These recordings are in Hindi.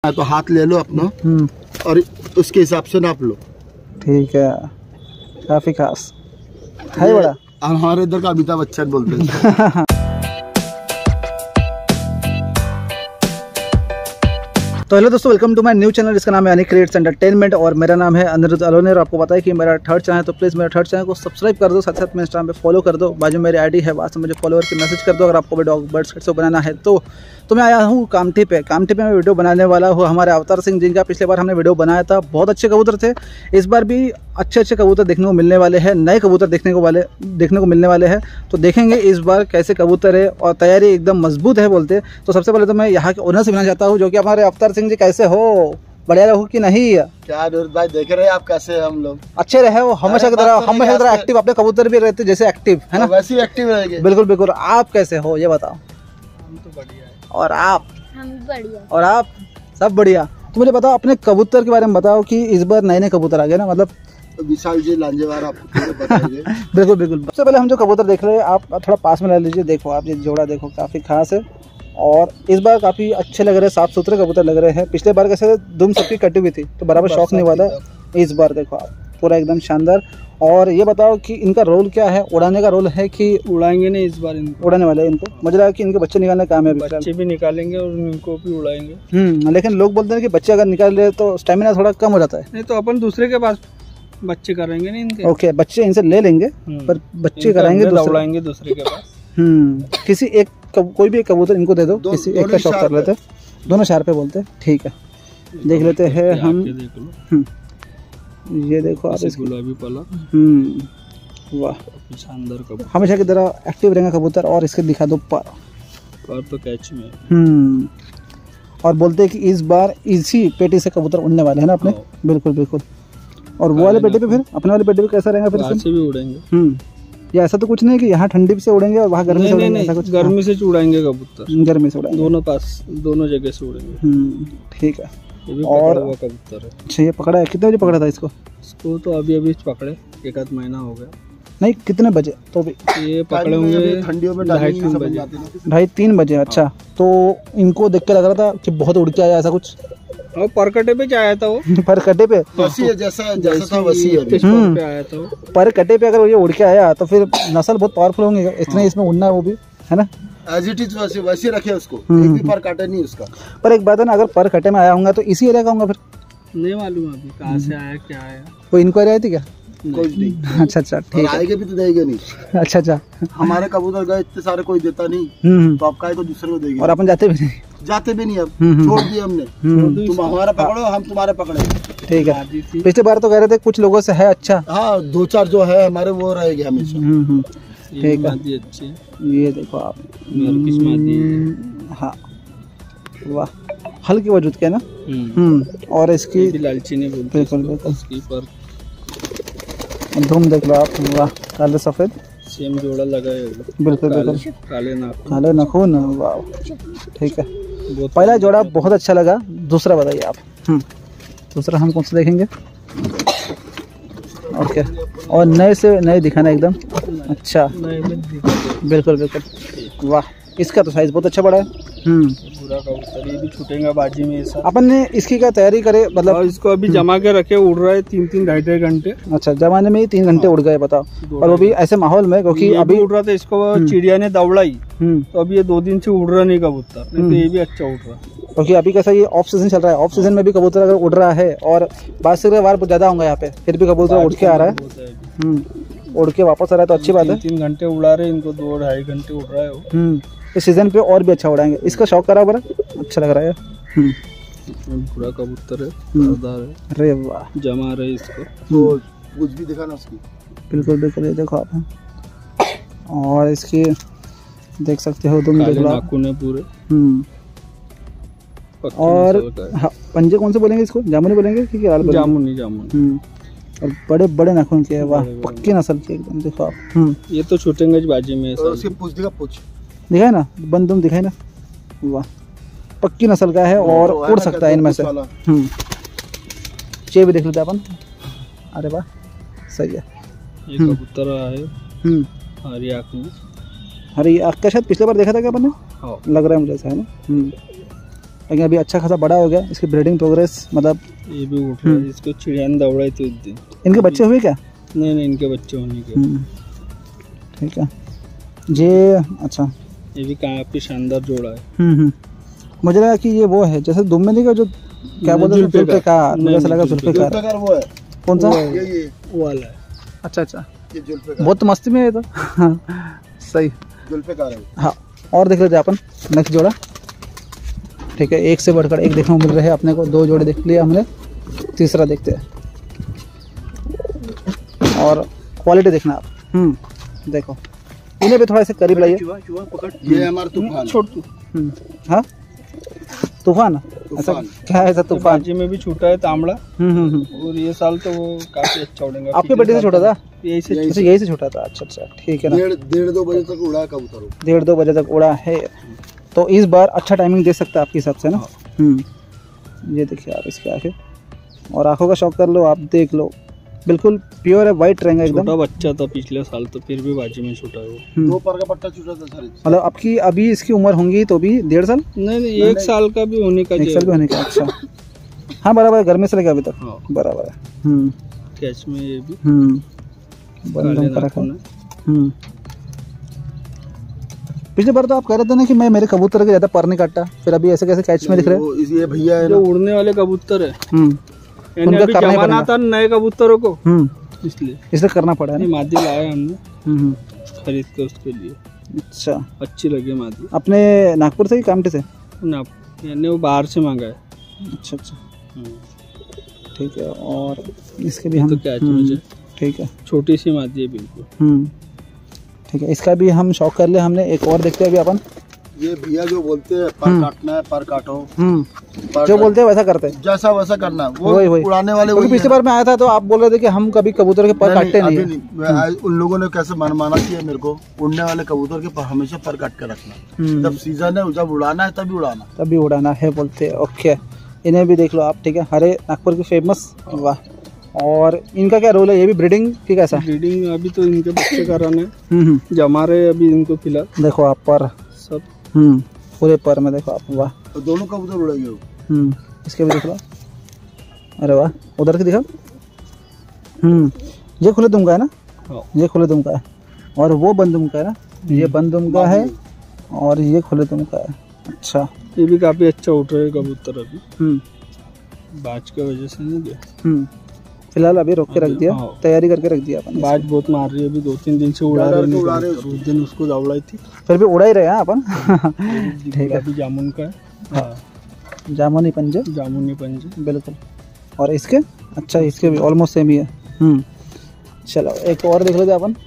तो हाथ ले लो अपना और उसके हिसाब से नाप लो। ठीक है, काफी खास है बड़ा। हमारे इधर का अमिताभ बच्चन बोलते हैं। तो हेलो दोस्तों, welcome to my new channel जिसका नाम है अनिक क्रिएट्स एंटरटेनमेंट और मेरा नाम है अनिरुद्ध अलोने। और आपको पता है कि मेरा थर्ड चैनल है, तो प्लीज़ मेरा थर्ड चैनल को सब्सक्राइब कर दो, साथ साथ में इंस्टाग्राम पे फॉलो कर दो। बाजू मेरी आईडी है, वहाँ से मुझे फॉलोवर की मैसेज कर दो अगर आपको भी डॉग बर्ड्स से बनाना है तो मैं आया हूँ कामठी पे मैं वीडियो बनाने वाला हूँ हमारे अवतार सिंह जिनका पिछले बार हमने वीडियो बनाया था। बहुत अच्छे कबूतर थे, इस बार भी अच्छे कबूतर देखने को मिलने वाले हैं, नए कबूतर देखने को मिलने वाले हैं। तो देखेंगे इस बार कैसे कबूतर है और तैयारी एकदम मजबूत है बोलते। तो सबसे पहले तो मैं यहाँ के ओनर से मिलना चाहता हूँ, जो कि हमारे अवतार सिंह जी। कैसे हो? बढ़िया रहो कि नहीं? क्या अनिरुद्ध भाई, देख रहे हैं आप कैसे हम लोग अच्छे रहे हो, हमेशा की तरह एक्टिव। अपने कबूतर भी रहते जैसे एक्टिव है ना, वैसे ही एक्टिव रहेंगे। बिल्कुल बिल्कुल। आप कैसे हो ये बताओ? हम तो बढ़िया है। और आप? हम बढ़िया। और आप? सब बढ़िया। तो मुझे बताओ अपने कबूतर के बारे में बताओ कि इस बार नए कबूतर आ गए ना, मतलब तो विशाल जी लांजेवार आपको बताएंगे। बिल्कुल बिल्कुल। सबसे पहले हम जो कबूतर देख रहे हैं, आप थोड़ा पास में ले लीजिए। देखो आप ये जोड़ा देखो, काफी खास है और इस बार काफी अच्छे लग रहे हैं, साफ सुथरे कबूतर लग रहे हैं। पिछले बार कैसे दुम सबकी कटी हुई थी तो बराबर शौक नहीं हुआ था। इस बार देखो आप पूरा एकदम शानदार। और ये बताओ कि इनका रोल क्या है? उड़ाने का रोल है कि उड़ाएंगे नहीं? इस बार इनको उड़ाने वाले हैं। इनको मुझे लगा कि इनके बच्चे निकालने का काम है। बच्चे भी निकालेंगे और इनको भी उड़ाएंगे। लेकिन लोग बोलते हैं कि बच्चे अगर निकाल ले तो स्टेमिना थोड़ा कम हो जाता है। नहीं तो अपन दूसरे के पास बच्चे करेंगे नहीं इनके। ओके, बच्चे इनसे ले लेंगे पर बच्चे कराएंगे उड़ाएंगे दूसरे के पास। किसी एक कोई भी एक कबूतर इनको दे दो, किसी एक का शौक कर लेते। दोनों शार पे बोलते। ठीक है, देख लेते हैं हम। ये देखो आप, गुलाबी पला। वाह, शानदार कबूतर, हमेशा की तरह एक्टिव रहेंगे कबूतर। और इसके दिखा दो पर तो कैच में। और बोलते हैं कि इस बार इसी पेटी से कबूतर उड़ने वाले हैं ना अपने। बिल्कुल बिल्कुल। और वो वाले पेटी पे फिर अपने वाले पेटी पे कैसा रहेगा फिर? वहाँ से भी उड़ेंगे। या ऐसा तो कुछ नहीं कि यहाँ ठंडी से उड़ेंगे और वहाँ गर्मी से उड़ेंगे? ऐसा कुछ? गर्मी से उड़ाएंगे कबूतर, गर्मी से उड़ेंगे। दोनों जगह से उड़ेंगे। ठीक है। ये भी और हुआ कबूतर है। अच्छा, ये पकड़ा है? कितने बजे पकड़ा था इसको? इसको तो अभी पकड़े, एक आध महीना हो गया। नहीं, कितने बजे? तो भी ये पकड़े होंगे ठंडियों में 2:30-3 बजे। 2:30-3 बजे। अच्छा, तो इनको देख के लग रहा था कि बहुत उड़ के आया, ऐसा कुछ? और परकटे पे आया था वो। परकटे पे वैसी है, जैसा था वैसी है। पे आया था वो। परकटे पे अगर ये उड़ के आया तो फिर नस्ल बहुत पावरफुल होंगे, इतने इसमें उड़ना है वो भी, है ना? एज इट इज वैसे रखे उसको, एक भी पर काटे नहीं उसका। पर एक बात है ना, अगर परकटे में आया होगा तो इसी एरिया का होगा फिर? नहीं मालूम अभी कहाँ से आया, क्या आया। वो इंक्वायरी आई थी क्या? कुछ नहीं। अच्छा ठीक है। आएंगे भी तो देंगे नहीं। अच्छा। हमारे कबूतर गए इतने सारे, कोई देता नहीं, तो आप काहे को दूसरे को देंगे? और अपन जाते भी नहीं। अब छोड़ दिए हमने। तुम हमारा पकड़ो, हम तुम्हारे पकड़े। ठीक है। पिछली बार तो कह रहे थे कुछ लोगों से है। अच्छा, हाँ, 2-4 जो है हमारे वो रहेंगे हमेशा। ठीक है। अच्छी, ये देखो आप। हाँ, वाह, हल्की वजूद के ना। और इसकी लालची नहीं बोलते। बिल्कुल। धूम देख लो आप, वाह, काले सफेद सेम जोड़ा लगा है। बिल्कुल बिल्कुल। काले नाखून। वाह, ठीक है। पहला जोड़ा बहुत अच्छा लगा, दूसरा बताइए आप। दूसरा हम कौन सा देखेंगे? ओके, और नए से नए दिखाना एकदम। अच्छा, बिल्कुल बिल्कुल। वाह, इसका तो साइज बहुत अच्छा बड़ा है। पूरा कबूतर ये भी छूटेगा बाजी में। अपन ने इसकी क्या तैयारी करे, मतलब इसको अभी जमा के रखे, उड़ रहा है 3-3 2.5 घंटे। अच्छा, जमाने में ही 3 घंटे उड़ गए, बताओ। और वो भी ऐसे माहौल में, क्योंकि अभी उड़ रहा था, इसको चिड़िया ने दौड़ाई तो अभी ये 2 दिन से उड़ रहा नहीं कबूतर, नहीं तो ये भी अच्छा उड़ रहा। क्योंकि अभी कैसा ये ऑफ सीजन चल रहा है, ऑफ सीजन में भी कबूतर अगर उड़ रहा है और बात से वार ज्यादा होंगे यहाँ पे, फिर भी कबूतर उड़ के आ रहा है, उड़ के वापस आ रहा है, तो अच्छी बात है। 3 घंटे उड़ा रहे, इनको 2-2.5 घंटे उड़ रहा है वो। इस सीजन पे और भी अच्छा उड़ाएंगे। इसका शौक करा बड़ा अच्छा लग रहा है। पूरा कबूतर है। अरे वाह, जमा रहे इसको। तो कुछ भी दिखाना उसकी। बिल्कुल बिल्कुल। ये देखो आप, और इसकी देख सकते हो तुम, देख लो नाखून है पूरे। और हाँ, पंजे कौन से बोलेंगे इसको? जामुनी बोलेंगे कि लाल बोलेंगे? जामुनी। और बड़े बड़े नाखून के, वाह, पक्की नस्ल की एकदम। देखो आप, ये तो छूटेंगे बाजी में। उसकी पूछ दिखाए ना, बंदूम दिखाए ना। वाह, पक्की नस्ल का है और उड़ सकता है इनमें से। चे भी देख लेते अपन। अरे वाह, सही है। ये कबूतर है हरी आँख में। हरी आँख का शायद पिछले बार देखा था क्या अपन ने? लग रहा है मुझे ऐसा, है ना। लेकिन अभी अच्छा खासा बड़ा हो गया। इसकी ब्रीडिंग प्रोग्रेस मतलब ये भी उठ रहा है। इसको चिड़िया ने दौड़ाई थी उस दिन। इनके बच्चे हुए क्या? नहीं इनके बच्चे होने के। ठीक है ये अच्छा ये भी काफी शानदार जोड़ा है। मुझे लगा कि ये वो है जैसे दुम्बे का जो क्या बोलते हैं जुल्फ़िकार, मुझे ऐसा लगा जुल्फ़िकार। वो है कौन सा? ये वो वाला है। अच्छा ये जुल्फ़िकार बहुत मस्ती में है ये तो। सही जुल्फ़िकार है। हाँ और देख लेते हैं अपन नेक्स्ट जोड़ा। ठीक है एक से बढ़कर एक देखने को मिल रहे हैं अपने को। 2 जोड़े देख लिए हमने, तीसरा देखते हैं और क्वालिटी देखना आप। देखो इन्हें भी थोड़ा से करीब लाइए। ये हमारा तूफान छोड़ तू। हाँ तूफान ऐसा क्या है? ऐसा तूफान बाजी में भी छूटा है तांबड़ा। और ये साल तो वो काफी अच्छा उड़ेगा। आपके बर्थडे से छोटा था? यही से यही से छोटा था। अच्छा ठीक है ना। 1:30-2 बजे तक उड़ा है कबूतर। 1:30-2 बजे तक उड़ा है तो इस बार अच्छा टाइमिंग दे सकता है आपके हिसाब से ना। ये देखिए आप इसके आंखें और आंखों का शौक कर लो आप, देख लो बिल्कुल प्योर है, वाइट रहेगा एकदम। छोटा बच्चा था पिछले साल तो फिर भी बाजी में छूटा है वो। 2 पर का पट्टा छूटा था सर। मतलब आपकी अभी इसकी उम्र होंगी तो भी 1.5 साल? नहीं 1 साल का भी होने का। 1 साल भी होने का। अच्छा हाँ बराबर है, घर में से लेकर अभी तक बराबर है। कैच में ये भी बंदम का रखा। पिछले बार तो आप कह रहे थे ना कि मैं मेरे कबूतर के ज्यादा पर नहीं काटता, फिर अभी ऐसे कैसे कैच में दिख रहे हैं? ये भैया है जो उड़ने वाले कबूतर है उनका अभी जमाना था नए कबूतरों को, इसलिए करना पड़ा है। मादी लाया हमने खरीद के उसके लिए। अच्छा अच्छी लगी मादी। अपने नागपुर से ही कामठी से? यानी वो बाहर से मांगा है। अच्छा ठीक है और इसके भी हम तो कैच में ठीक है छोटी सी मादी है बिल्कुल। ठीक है इसका भी हम शौक कर ले हमने। एक और देखते हैं अभी अपन। ये भैया जो बोलते हैं पर काटना है पर काटो, जो बोलते हैं वैसा करते हैं, जैसा वैसा करना वो वही उड़ाने वाले। क्योंकि पिछली बार मैं आया था तो आप बोल रहे थे कि हम कभी कबूतर के पर काटते नहीं। उन लोगों ने कैसे माना कि मेरे को उड़ने वाले कबूतर के पर हमेशा पर काट के रखना। जब सीजन है जब उड़ाना है तभी उड़ाना है बोलते हैं। ओके इन्हें भी देख लो आप। ठीक है हरे नागपुर की फेमस। वाह और इनका क्या रोल है? ये भी ब्रीडिंग की कैसा? ब्रीडिंग अभी तो इनके बच्चे कराने हैं, जमा रहे अभी इनको फिलहाल। देखो आप पर सब पूरे पर में देखो आप। वाह तो दोनों कबूतर उड़ेंगे। इसके भी देख लो। अरे वाह उधर के दिखा। ये खुले दुम का है ना? ये खुले दुम का है और वो बंद दुम का है ना? ये बंद दुम का है और ये खुले दुम का है। अच्छा ये भी काफी अच्छा उठ रहे कबूतर अभी। बाज की वजह से नहीं गया फिलहाल, अभी रोक के रख दिया, तैयारी करके रख दिया अपन। बाज बहुत मार रही है अभी, 2-3 दिन से उड़ा रहे। उस दिन उसको दौड़ाई थी, फिर भी उड़ा ही रहे हैं अपन। ठीक है, अभी जामुन का है। हाँ जामुनी पंजे, जामुनी पंजे बिल्कुल। और इसके अच्छा, इसके भी ऑलमोस्ट सेम ही है। चलो एक और देख लेते अपन।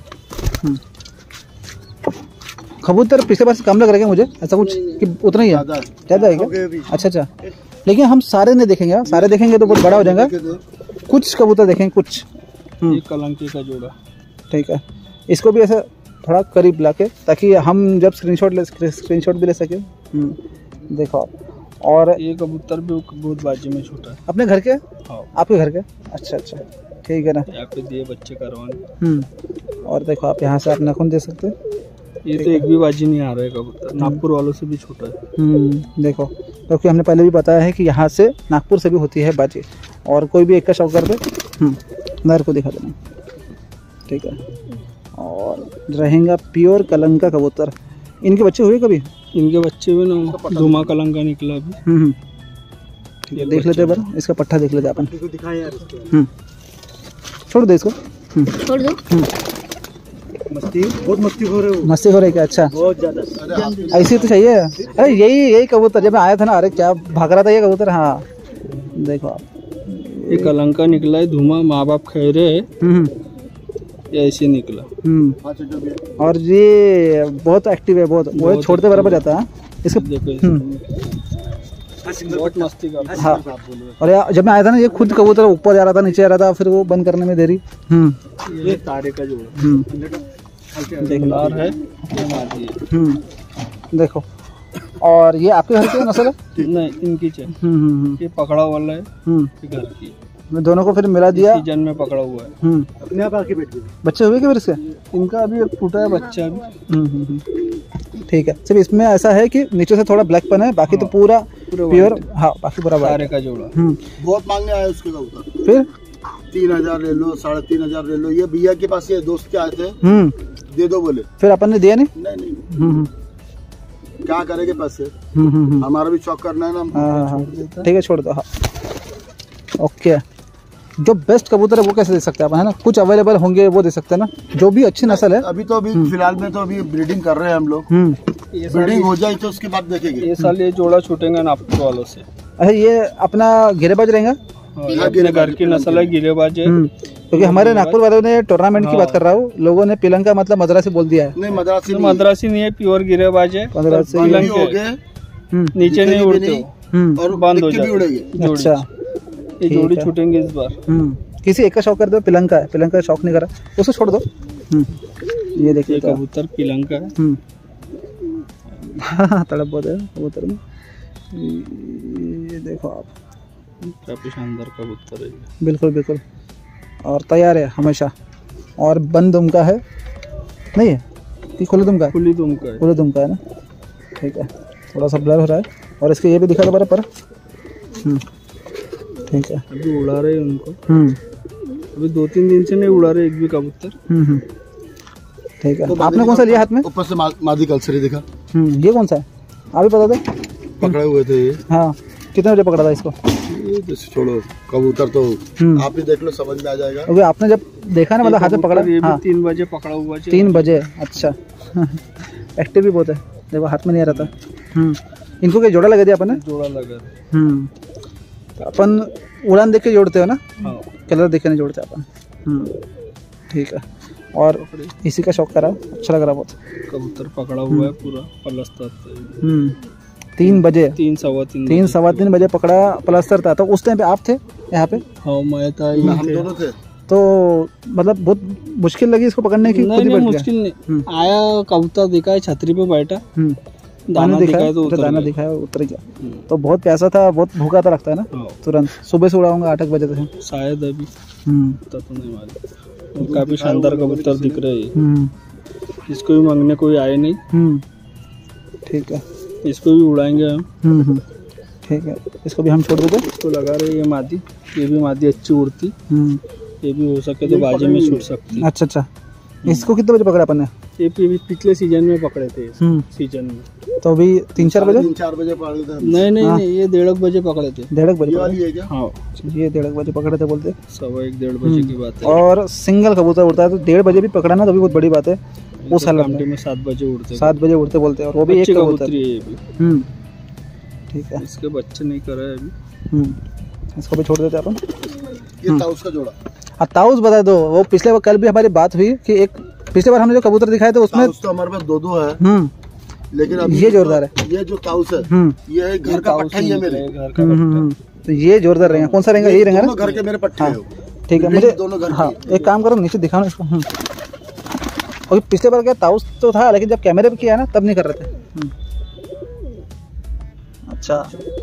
कबूतर पिछले बार से कम लग रहे हैं मुझे, ऐसा कुछ कि उतना ही है? ज़्यादा है क्या? अच्छा अच्छा, लेकिन हम सारे नहीं देखेंगे, सारे देखेंगे तो बहुत बड़ा हो जाएगा। कुछ कबूतर देखेंगे, कुछ। एक कलंकी का जोड़ा, ठीक है। इसको भी ऐसा थोड़ा करीब ला के, ताकि हम जब स्क्रीनशॉट भी ले सके। देखो आप, और ये कबूतर भी बहुत बाजी में छोटा है। अपने घर के? हाँ। आपके घर के? अच्छा अच्छा, ठीक है ना। यहाँ पे दिए बच्चे करवाने। और देखो आप यहाँ से आप नाखून दे सकते हैं। ये तो एक भी बाजी नहीं आ रहा है कबूतर, नागपुर वालों से भी छोटा है। देखो, क्योंकि हमने पहले भी बताया है कि यहाँ से नागपुर से भी होती है बाजी। और कोई भी एक का शौक कर दे, नर को दिखा देना, ठीक है। और रहेगा प्योर कलंका कबूतर। इनके बच्चे हुए कभी? इनके बच्चे भी ना, धुमा कलंका निकला अभी। ठीक है, देख लेते हैं बार, इसका पट्टा देख लेते हैं अपन। छोड़ दो इसको, छोड़ दो। बहुत मस्ती हो रहे हो। मस्ती हो रही क्या? अच्छा, बहुत ज्यादा ऐसी तो चाहिए। अरे यही कबूतर जब मैं आया था ना, अरे क्या भाग रहा था ये कबूतर। हाँ देखो आप, ये कलंका निकला है, धुमा माँ बाप खा रहे हैं, ये ऐसे निकला। और ये बहुत एक्टिव है, बहुत छोड़ते बराबर जाता है इसको। बहुत मस्ती कर। हाँ, और यार जब मैं आया था ना, ये खुद कबूतर ऊपर जा रहा था, नीचे आ रहा था, फिर वो बंद करने में देरी। ये तारे का जोड़ा देखलार है, देखो। और ये आपके घर की नस्ल है? नहीं, इनकी चाहिए। ये पकड़ा वाला है, ये घर की। मैं दोनों को फिर मिला दिया, सीजन में पकड़ा हुआ है। अपने आप आके बैठ गए। बच्चे हुए क्या फिर इसके? इनका अभी एक फूटा है बच्चा भी। ठीक है। सिर्फ इसमें ऐसा है कि नीचे से थोड़ा ब्लैक पन है, बाकी तो पूरा प्योर, हाँ बाकी पूरा सारे white। का जोड़ा। बहुत मांगने आए उसके कबूतर, फिर 3000 ले लो, 3500 ले लो। ये भैया के पास ये दोस्त के आए थे, दे दो बोले, फिर अपन ने दिया नहीं। नहीं क्या करेंगे पैसे, हमारा भी शौक करना है ना। हाँ ठीक है छोड़ दो। हाँ ओके, जो बेस्ट कबूतर है वो कैसे दे सकते हैं अपन, है ना? कुछ अवेलेबल होंगे वो दे सकते हैं ना, जो भी अच्छी नस्ल है। अभी फिलहाल में तो अभी ब्रीडिंग कर रहे हैं हम लोग, ब्रीडिंग हो जाए तो उसके बाद देखेंगे। ये साल ये जोड़ा छूटेंगे नागपुर वालों से। अच्छा ये अपना गिरेबाज रहेगा, अपने घर की नस्ल है, गिरेबाज है। क्योंकि हमारे नागपुर वालों ने टूर्नामेंट की बात कर रहा हूँ, लोगों ने पिलंका मतलब मद्रासी बोल दिया है। नहीं मद्रासी नहीं है, प्योर गिरेबाज है। नीचे नहीं उड़ते और बंद हो जाते। अच्छा ये जोड़ी छूटेंगे इस बार। किसी एक का शौक कर दो, पिलंका है, पिलंका का शौक नहीं करा उसको छोड़ दो। ये देखिए कबूतर पिलंका है। हाँ तड़प बहुत है कबूतर में। ये देखो आप, काफी शानदार कबूतर है। बिल्कुल बिल्कुल, और तैयार है हमेशा। और बंद दुम का है नहीं है कि खुले दुम का है? खुली दुम का है। खुले दुम का है ना, ठीक है। थोड़ा सा ब्लर हो रहा है, और इसके ये भी दिखा दो बार पर। ठीक है, अभी उड़ा रहे हैं उनको। अभी 2-3 दिन से नहीं उड़ा रहे एक भी कबूतर। ठीक है। आपने कौन सा लिया हाथ में? ऊपर से मादी कल्सरी दिखा। ये कौन सा है आप भी बता दो। पकड़े हुए थे ये। हाँ कितने बजे पकड़ा था इसको? ये तो छोड़ो, कबूतर तो आप ही देख लो, समझ में आ जाएगा। क्योंकि आपने जब देखा ना मतलब हाथ में पकड़ा। ये भी 3 बजे पकड़ा हुआ है। 3 बजे, अच्छा। एक्टिव भी बहुत है, देखो हाथ में नहीं आ रहा था। इनको क्या जोड़ा लगा दिया अपन ने? जोड़ा लगा। तो अपन उड़ान देख के जोड़ते हो ना? हाँ। कलर देख के नहीं जोड़ते अपन। ठीक है। और इसी का शौक करा, अच्छा लग रहा बहुत। कबूतर पकड़ा हुआ है पूरा प्लस्तर। 3 बजे, 3 सवा 3 बजे पकड़ा, प्लस्तर था। तो उस टाइम पे आप थे यहाँ पे? हाँ मैं था, हम दोनों थे। तो मतलब बहुत मुश्किल लगी इसको पकड़ने की? नहीं मुश्किल नहीं। आया कबूतर दिखा है छतरी पे बैठा, दाना दिखाया तो दाना दिखाया उतर गया। तो बहुत प्यासा था, बहुत भूखा था लगता है ना? तुरंत सुबह से उड़ाऊंगा 8 बजे से शायद। अभी तो नहीं मालूम। काफी शानदार कबूतर दिख रहे हैं। इसको भी मांगने कोई आए नहीं। ठीक है, इसको भी उड़ाएंगे हम। ठीक है, इसको भी हम छोड़ देते। इसको लगा रहे ये मादी, ये भी मादी अच्छी उड़ती। ये भी हो सके तो बाजी में छूट सकती। अच्छा, इसको कितने बजे पकड़ा अपन ने? ये पिछले सीजन में पकड़े थे। सीजन में तो अभी 3-4 बजे? 3-4 बजे पकड़े थे। नहीं ये 1:30 बजे पकड़े थे। 1:30 बजे? हाँ ये 1:30 बजे पकड़े थे बोलते। 1:15-1:30 बजे की बात है। और सिंगल कबूतर उड़ता है तो 1:30 बजे भी पकड़ाना तो भी बहुत बड़ी बात है। उस हालत में 7 बजे उड़ते। 7 बजे उड़ते बोलते हैं, और वो भी एक कबूतर। ठीक है, इसके बच्चे नहीं कर रहे अभी। इसको भी छोड़ देते अपन। ये ताउस का जोड़ा। हाँ ताउस बता दो। वो पिछले बार कल भी हमारी बात हुई कि एक पिछले बार हमने जो कबूतर दिखाए थे उसमें तो हमारे पास 2 है। लेकिन अब ये जोरदार है। ये जो ताउस है ये घर का पट्टा ही है मेरे घर का। तो ये जोरदार रहेगा। कौन सा रहेगा? यही रहेगा ना? घर के मेरे पट्टे हैं। ठीक है, मुझे दोनों घर। हाँ एक काम करो, नीचे दिखाओ इसको। और पिछले बार क्या ताउस तो था, लेकिन जब कैमरे पे किया ना तब नहीं कर रहे थे। अच्छा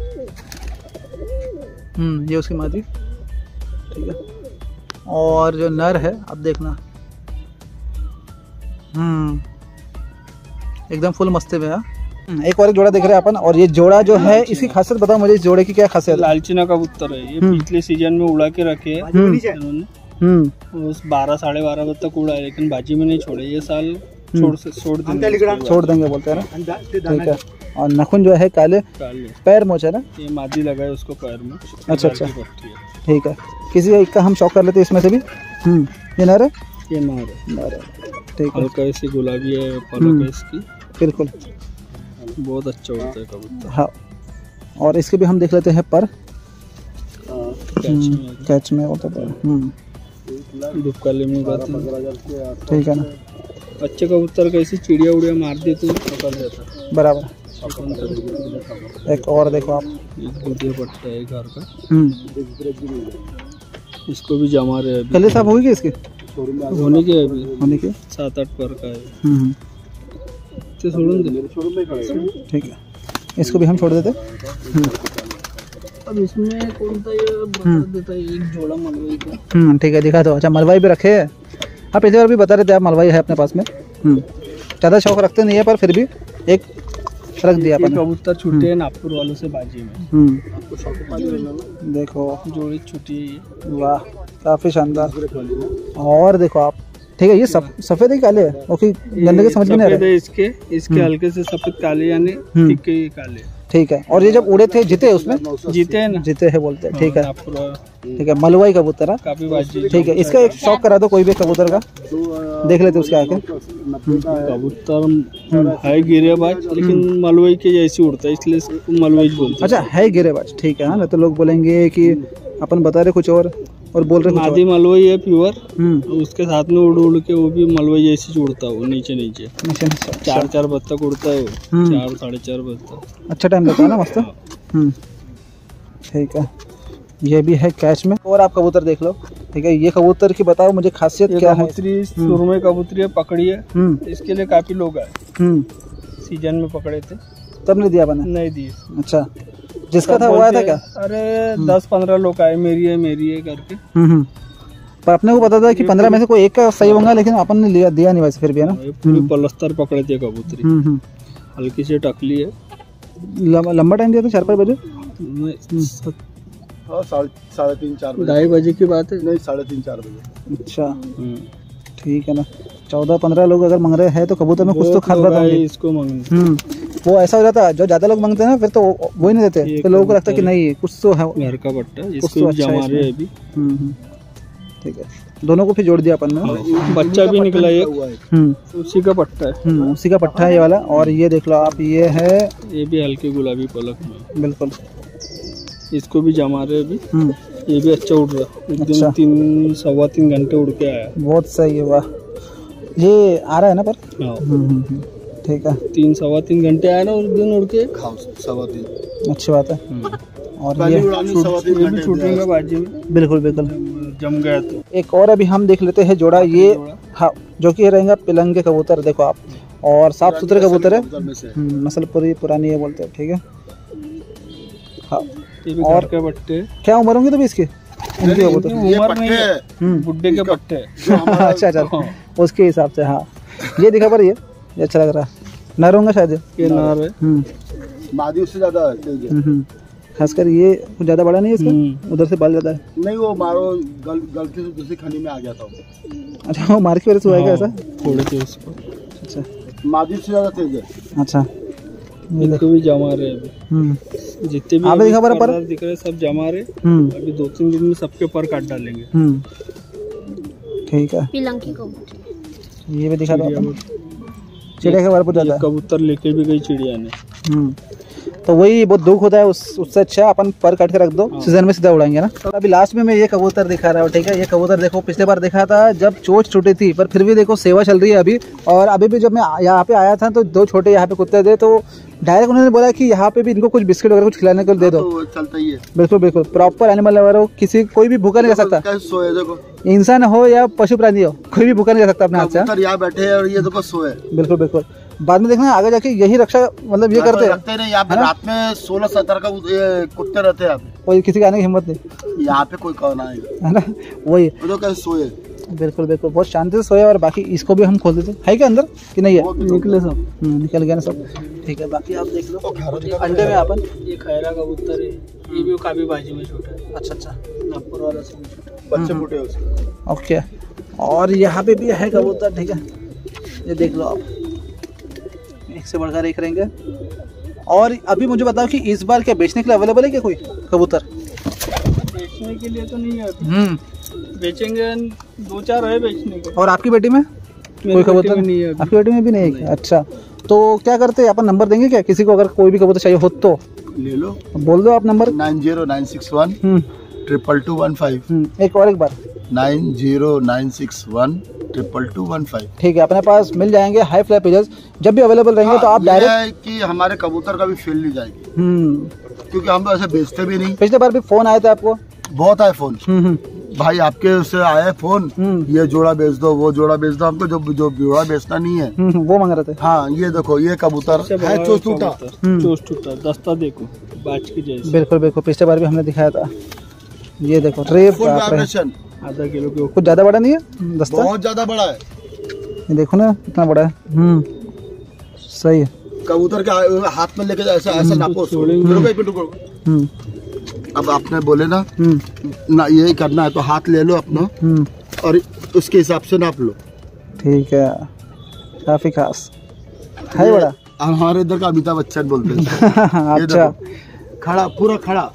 ये उसकी मादी। ठीक है, और जो नर है अब देखना, एकदम फुल मस्ते में। एक और जोड़ा देख रहे हैं अपन। और ये जोड़ा जो है इसकी खासियत बताओ मुझे, इस जोड़े की क्या खासियत है? लालचीना कबूतर है ये। पिछले सीजन में उड़ा के रखे हैं इन्होंने। 12-12:30 बजे तक उड़ा है, लेकिन बाजी में नहीं छोड़े। ये साल छोड़ देंगे बोलते हैं ना। ठीक है, और नखून जो है काले, पैर मोच है ना? ये मादी लगा है उसको पैर में। अच्छा, ठीक है। किसी एक का हम शौक कर लेते इसमें से भी। ये नर है? ये नर है। ठीक है, हल्का सी गुलाबी है पलक है इसकी। बिल्कुल, बहुत अच्छा उड़ता है कबूतर। हाँ, और इसके भी हम देख लेते हैं पर। कैच में होता है। दुपकाले में बात है। ठीक है ना? अच्छे कबूतर कैसी चिड़िया उड़िया मार दे तो पकड़ जाता है। बराबर। एक और देखो आप, एक दूधिया पट्टा है घर का। इसको भी जमा रहे हैं। कल साहब होगी इसकी? होने के अभी होने के 7-8 पर का है। ठीक है, इसको भी हम छोड़ देते। अब इसमें कौन सा ये बता देता है? एक जोड़ा मलवाई का। ठीक है, दिखा दो। अच्छा मलवाई भी रखे हैं? हाँ पिछली बार भी बता रहे थे आप, मलवाई है अपने पास में। ज़्यादा शौक रखते नहीं है, पर फिर भी एक रख दिया ये अपन। कबूतर छूटे हैं नागपुर वालों से बाजी में। देखो जोड़ी छुट्टी है ये। वाह काफी शानदार। और देखो आप, ठीक है, ये सफेद है काले है? ओके, गन्ने के समझ में नहीं आ सफेद रहा है इसके हल्के से सफेद काले यानी फिक्के काले। ठीक है। और ये जब उड़े थे जीते उसमें? जीते हैं ना, जीते हैं बोलते हैं। ठीक है, नागपुर ठीक है, मलवाई कबूतर है, काफी बाजी। ठीक है। इसका एक शौक करा दो कोई भी कबूतर का, देख लेते उसके आके। कबूतर है गिरेबाज लेकिन मलवई के जैसे उड़ता है, इसलिए इसको मलवई बोलते हैं। अच्छा, है गिरेबाज, ठीक है। ना तो लोग बोलेंगे कि अपन बता रहे कुछ और बोल रहे कुछ आधी मलवई है प्योर, और। उसके साथ में उड़ उड़ के वो भी मलवई जैसे उड़ता है, वो नीचे नीचे 4 बज तक उड़ता है वो, 4 साढ़े 4 बजे तक। अच्छा टाइम लगता है ना मस्त। ठीक है, ये भी है कैच में। और आप कबूतर देख लो, ठीक है। ये कबूतर की बताओ मुझे खासियत क्या है? कबूतरी सुरमे कबूतरी है, पकड़ी है, इसके लिए काफी लोग आए, सीजन में पकड़े थे, तब नहीं दिया बना? नहीं दिए। अच्छा, जिसका था वो आया था क्या? अरे 10-15 लोग आए, मेरी है करके। पर अपने को पता था कि 15 में से कोई एक का सही होगा, लेकिन अपन ने दिया नहीं वैसे, फिर भी है ना। पूरी पलस्तर पकड़े थे कबूतरी, हल्की से टकली है। लंबा टाइम दिया था, 4-5 बजे? 3:30-4 बजे। 2:30 बजे की बात है। नहीं, 3:30-4 बजे। अच्छा, ठीक है ना। 14-15 लोग अगर मांग रहे हैं तो कबूतर में कुछ तो खास बात होगी। इसको मांगने वो ऐसा हो जाता है, जो ज्यादा लोग मांगते हैं ना फिर तो वो ही नहीं देते, फिर लोगों को लगता है कि नहीं कुछ तो है, घर का पट्टा है, कुछ तो इसको अच्छा है जमा रहे हैं अभी। ठीक है, दोनों को फिर जोड़ दिया अपन ने। बच्चा भी निकला एक, उसी का पट्टा है। उसी का पट्टा है ये वाला। और ये देख लो आप, ये है, ये भी हल्के गुलाबी पलक में, बिल्कुल। इसको भी जमा रहे अभी। ये भी अच्छा उड़ रहा, एक दिन अच्छा। 3-3.25 घंटे उड़ के आया। बहुत सही है, वाह। ये आ रहा है ना पर? ठीक है, 3-3.25 घंटे आया ना उस दिन उड़ के। 3:15। अच्छी बात है। और ये भी छूटेंगे बाजी में, बिल्कुल बिल्कुल जम गया तो। एक और अभी हम देख लेते हैं जोड़ा, ये हाँ, जो कि रहेगा पिलंग के कबूतर। देखो आप, और साफ सुथरे कबूतर है, नस्ल पूरी पुरानी है बोलते हैं, ठीक है। हाँ, और के पट्टे क्या उम्र होंगी तो भी इसकी? इनकी कबूतर उम्र नहीं है, बुड्ढे के पट्टे। अच्छा अच्छा, उसके हिसाब से। हाँ, ये दिखा पर ये अच्छा लग रहा है, नर होंगे शायद ये नर है। मादी उससे ज्यादा तेज है। खासकर ये कुछ ज्यादा बड़ा नहीं है इसका, उधर से बाल ज्यादा है। नहीं, वो मारो गलती से दूसरी खनी में आ गया था। अच्छा, वो मार की वजह से हुआ है क्या ऐसा? थोड़े थे उसको। अच्छा, मादी से ज्यादा तेज है। अच्छा, इनको भी जमा रहे अभी, जितने भी दिखा पर दिख रहे सब जमा रहे। अभी 2-3 दिन में सबके पर काट डालेंगे। ठीक है, पिलंग की कबूतर ये भी दिखा दो। चिड़िया के बारे में ज्यादा कबूतर लेके भी गई चिड़िया ने। तो वही बहुत दुख होता है, उससे अच्छा अपन पर काट के रख दो, सीजन में सीधा उड़ाएंगे ना। तो अभी लास्ट में मैं ये कबूतर दिखा रहा हूँ, ठीक है। ये कबूतर देखो, पिछले बार देखा था जब चोट छूटी थी, पर फिर भी देखो सेवा चल रही है अभी। और अभी भी जब मैं यहाँ पे आया था तो 2 छोटे यहाँ पे कुत्ते थे, तो डायरेक्ट उन्होंने बोला कि यहाँ पे भी इनको कुछ बिस्किट वगैरह कुछ खिलाने को दे दो। तो चलता ही है। बिल्कुल बिल्कुल, प्रॉपर एनिमल लवर हो, किसी कोई भी भूखा नहीं रह सकता, सोए देखो, इंसान हो या पशु प्राणी हो, कोई भी भूखा नहीं रह सकता अपने हाथ से। यहाँ बैठे हैं और ये देखो सोए। बिल्कुल बिल्कुल, बाद में देखना आगे जाके यही रक्षा मतलब ये करते हैं। यहाँ पे रात में 16-17 का कुत्ते रहते हैं, कोई किसी के आने की हिम्मत नहीं। यहाँ पे कोई कौन आएगा, है ना, वही तो कैसे सोए। बिल्कुल बिल्कुल, बहुत शांति से सोया। और बाकी इसको भी हम खोल देते हैं, है क्या अंदर कि नहीं है? निकले सब, निकल गया ना सब, ठीक है। बाकी आप देख लो अंडे में अपन, ये खैरा कबूतर है, ये भी काफी बाजी में छोटा है। अच्छा अच्छा, नागपुर वाला से बच्चे फूटे उसके। ओके। और यहाँ पे भी है कबूतर, ठीक है, ये देख लो आप, एक से बढ़कर एक रहेंगे। और अभी मुझे बताओ कि इस बार क्या बेचने के लिए अवेलेबल है क्या कोई कबूतर? बेचने के लिए तो नहीं है, बेचेंगे 2-4 है बेचने के। और आपकी बेटी में कोई कबूतर नहीं है? आपकी बेटी में भी नहीं है? अच्छा, तो क्या करते हैं अपन, नंबर देंगे क्या किसी को अगर कोई भी कबूतर चाहिए हो तो? ले लो, बोल दो आप नंबर। 90961 22215। एक और एक बार, 90961 22215। ठीक है, अपने पास मिल जाएंगे हाई फ्लाई पेजेस, जब भी अवेलेबल रहेंगे तो आप डायरेक्ट कि हमारे कबूतर का भी फेल नहीं जाएगी, क्योंकि हम तो ऐसे बेचते भी नहीं। पिछले बार भी फोन आए थे आपको? बहुत आए फोन, भाई आपके उससे आए फोन, ये जोड़ा बेच दो, वो जोड़ा बेच दो। हमको जो जोड़ा बेचना नहीं है, वो मांग रहे थे। हाँ, ये देखो, ये कबूतर है चोच टूटा, दस्ता देखो बाज की जैसे। बिल्कुल बिल्कुल, पिछले बार भी हमने दिखाया था। ये देखो रेप, आधा किलो के कुछ ज्यादा बड़ा नहीं है दस्ता, बहुत ज्यादा बड़ा है। ये देखो ना कितना बड़ा है। सही है। कबूतर के हाथ में लेके ऐसा ऐसा नापो उसको। रुको एक मिनट रुको। अब आपने बोले ना यही करना है तो हाथ ले लो अपना और उसके हिसाब से नाप लो। ठीक है, काफी खास है बड़ा। हमारे इधर का अमिताभ बच्चन बोलते हैं। अच्छा, खड़ा पूरा खड़ा।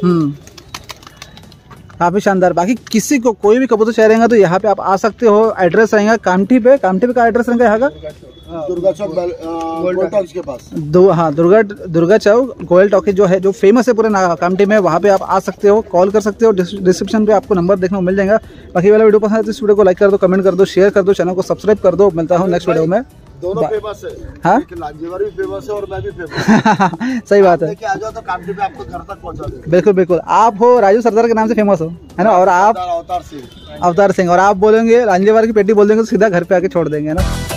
काफी शानदार। बाकी किसी को कोई भी कबूतर चाहिए रहेगा तो यहाँ पे आप आ सकते हो। एड्रेस रहेगा कामठी पे का एड्रेस रहेगा यहाँ का दुर्गा चौक गोल्ड टॉकीज के पास। हाँ, दुर्गा चौक गोल्ड टॉकीज जो है, जो फेमस है पूरे कामठी में, वहाँ पे आप आ सकते हो, कॉल कर सकते हो। डिस्क्रिप्शन पे आपको नंबर देखने को मिल जाएगा। बाकी वाला वीडियो पसंद है तो इस वीडियो को लाइक कर दो, कमेंट कर दो, शेयर कर दो, चैनल को सब्सक्राइब कर दो। मिलता हूँ नेक्स्ट वीडियो में। दोनों फेमस है। हाँ, लांजीवार भी फेमस है और मैं भी फेमस। सही बात है। आ जाओ तो कामठी पे आपको घर तक पहुंचा देंगे। बिल्कुल बिल्कुल। आप हो राजू सरदार के नाम से फेमस हो, है ना, और आप अवतार सिंह, और आप बोलेंगे लांजीवार की पेटी बोल देंगे तो सीधा घर पे आके छोड़ देंगे, है ना।